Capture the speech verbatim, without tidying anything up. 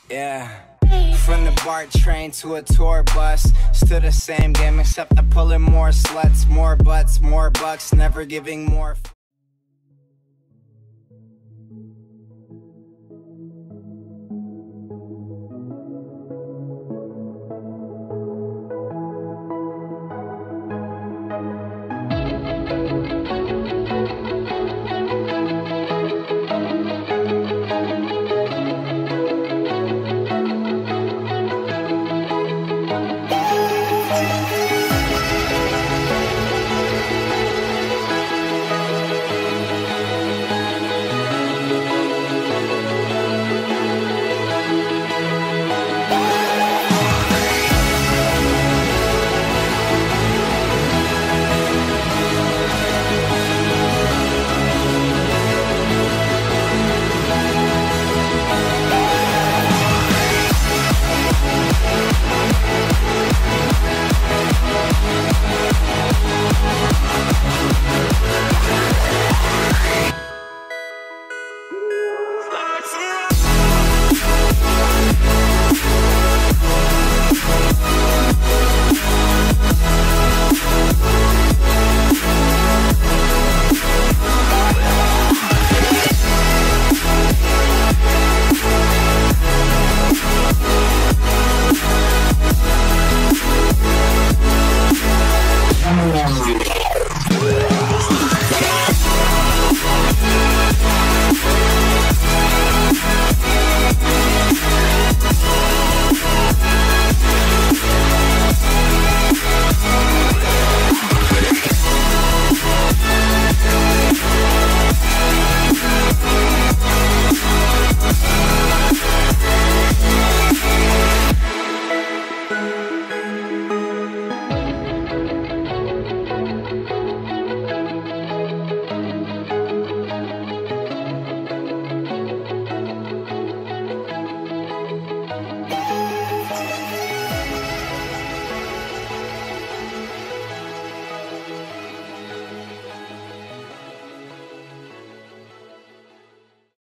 Yeah. From the BART train to a tour bus, still the same game except I'm pulling more sluts, more butts, more bucks, never giving more